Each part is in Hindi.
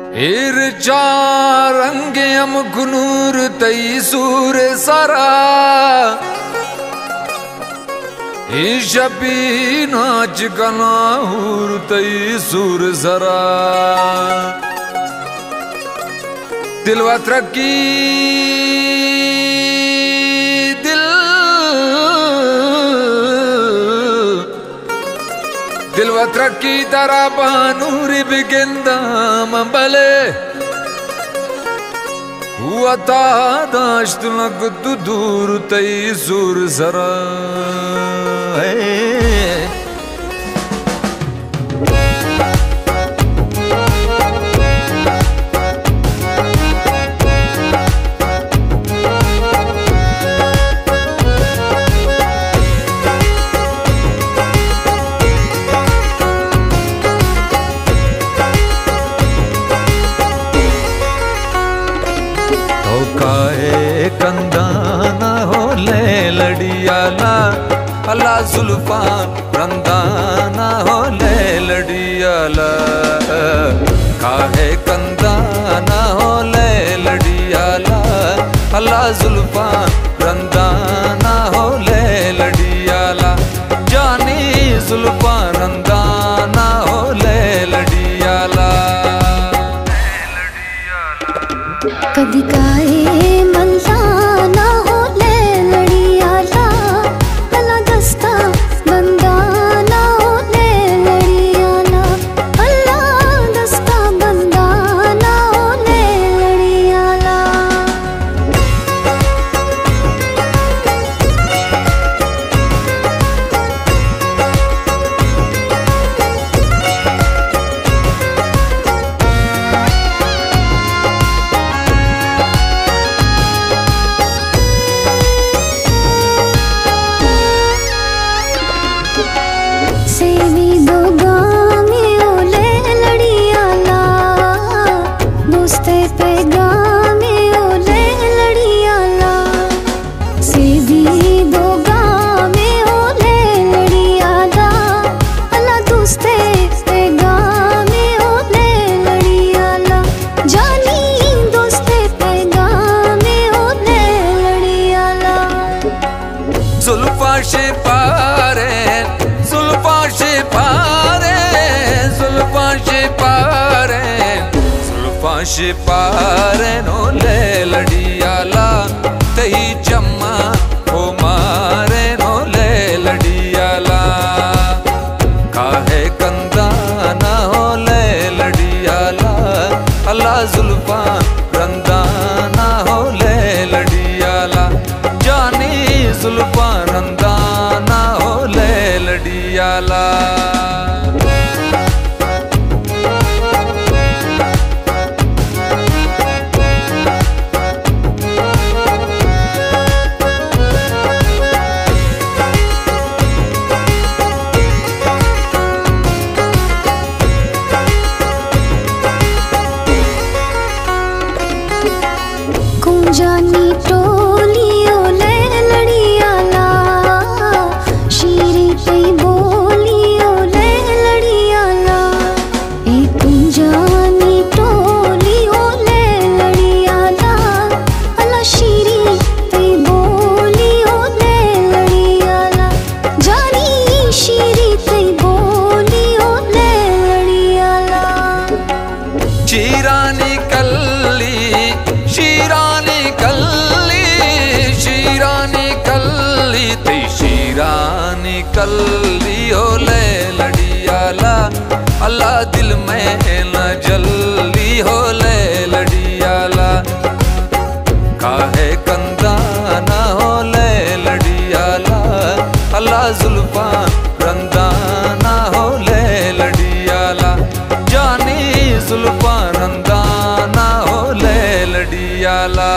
ईर चारंगयम गुनूर तई सूर सरा ईशबी नाच गनाहूर तई सूर सरा दिलवत्र की दिलवत्र की तरह बानूरी बिगिंदा मंबले हुआ दाश्त लग दूर तई सूर सरा कंदाना हो ले लड़ियाला अल्लाह जुल्फा रंदाना हो ले लड़ियाला काहे कंदाना हो ले लड़ियाला अल्लाह जुल्फा रंदाना हो ले लड़ियाला जानी जुल्फा रंदाना हो ले लड़ियाला कदी काए मंदाना हो ले लड़ियाला अल्लाह दस्ता बंदाना हो ले लड़ियाला अल्लाह दस्ता बंदाना हो ले लड़ियाला शिपारे नो ले लड़ियाला तही चम्मा हो मारे नो ले लड़ियाला काहे कंदाना हो ले लड़ियाला अल्लाह जुल्फा रंदाना हो ले लड़ियाला जानी जुल्फा रंदाना हो ले लड़ियाला जानी टोलियो ले लड़ियाला शीरी तई बोलियो ले लड़ियाला एक जानी टोलियो ले लड़ियाला अल्लाह शीरी तई बोलियो ले लड़ियाला जानी शीरी तई बोलियो ले लड़ियाला चीरानी कल्ली शीरानी कल्ली हो ले लड़ियाला अल्लाह दिल में न जल्दी हो ले लड़ियाला काहे कंदाना हो ले लड़ियाला अल्लाह जुल्फा रंदाना हो ले लड़ियाला जानी जुल्फा रंदाना हो ले लड़ियाला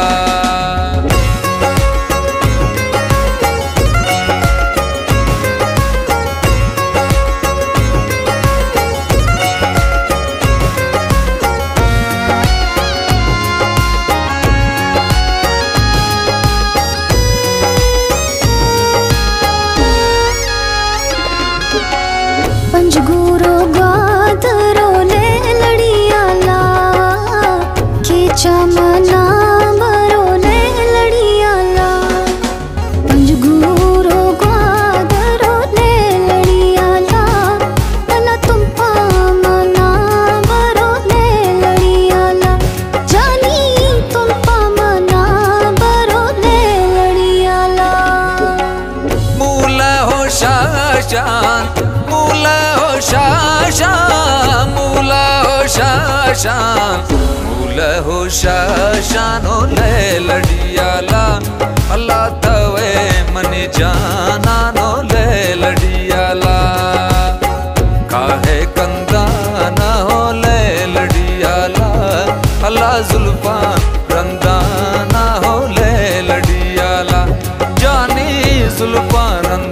शान मूल हो शानो ले लड़ियाला अल्लाह तवे मन जाना नो ले लड़ियाला काहे कंदा ना हो ले लड़ियाला अल्लाह जुल्फा रंदा ना हो ले लड़ियाला जानी जुल्फा रंदा